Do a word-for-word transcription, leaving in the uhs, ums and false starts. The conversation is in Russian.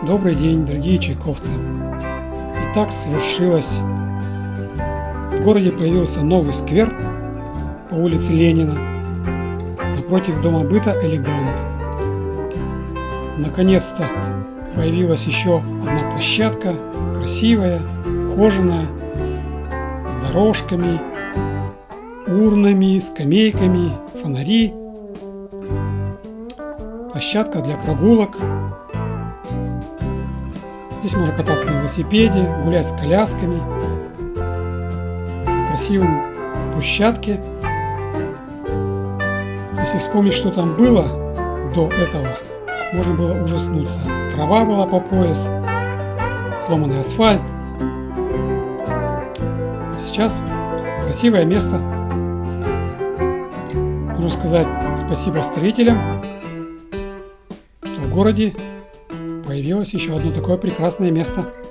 Добрый день, дорогие чайковцы! Итак, свершилось. В городе появился новый сквер по улице Ленина, напротив дома быта «Элегант». Наконец-то появилась еще одна площадка, красивая, ухоженная, с дорожками, урнами, скамейками, фонари. Площадка для прогулок. Здесь можно кататься на велосипеде, гулять с колясками. По красивым брусчатке. Если вспомнить, что там было до этого, можно было ужаснуться. Трава была по пояс, сломанный асфальт. Сейчас красивое место. Нужно сказать спасибо строителям, что в городе появилось еще одно такое прекрасное место.